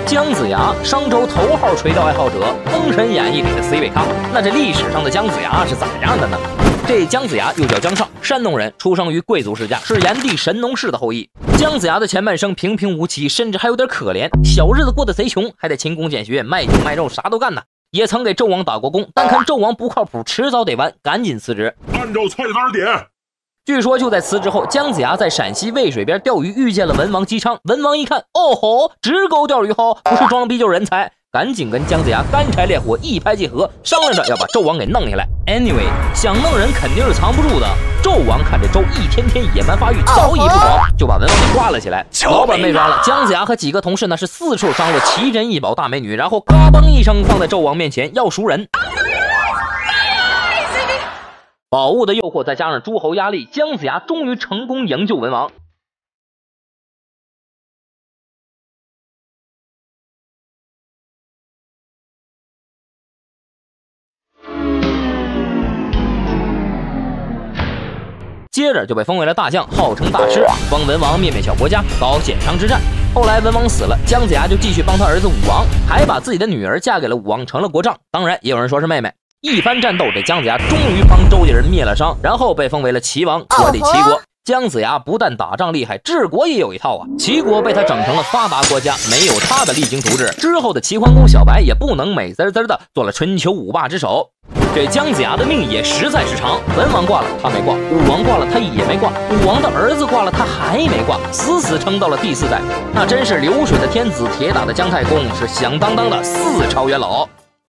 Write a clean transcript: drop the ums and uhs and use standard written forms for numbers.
姜子牙，商周头号垂钓爱好者，《封神演义》里的 C 位咖。那这历史上的姜子牙是怎样的呢？这姜子牙又叫姜尚，山东人，出生于贵族世家，是炎帝神农氏的后裔。姜子牙的前半生平平无奇，甚至还有点可怜，小日子过得贼穷，还得勤工俭学，卖酒卖肉，啥都干呢。也曾给纣王打过工，但看纣王不靠谱，迟早得完，赶紧辞职。 按照菜单点。 据说就在辞职后，姜子牙在陕西渭水边钓鱼，遇见了文王姬昌。文王一看，哦吼，直钩钓鱼好，不是装逼就是人才，赶紧跟姜子牙干柴烈火，一拍即合，商量着要把纣王给弄下来。Anyway， 想弄人肯定是藏不住的。纣王看这周一天天野蛮发育，早已不爽，就把文王给抓了起来。老板被抓了，姜子牙和几个同事呢是四处张罗奇珍异宝大美女，然后嘎嘣一声放在纣王面前要赎人。宝物的诱惑再加上诸侯压力，姜子牙终于成功营救文王。接着就被封为了大将，号称大师，帮文王灭小国家，搞减商之战。后来文王死了，姜子牙就继续帮他儿子武王，还把自己的女儿嫁给了武王，成了国丈。当然也有人说是妹妹。一番战斗，这姜子牙终于帮周家人灭了商，然后被封为了齐王，管理齐国。姜子牙不但打仗厉害，治国也有一套啊。齐国被他整成了发达国家，没有他的励精图治，之后的齐桓公小白也不能美滋滋的做了春秋五霸之首。这姜子牙的命也实在是长，文王挂了他没挂，武王挂了他也没挂，武王的儿子挂了他还没挂，死死撑到了第4代。那真是流水的天子，铁打的姜太公，是响当当的4朝元老。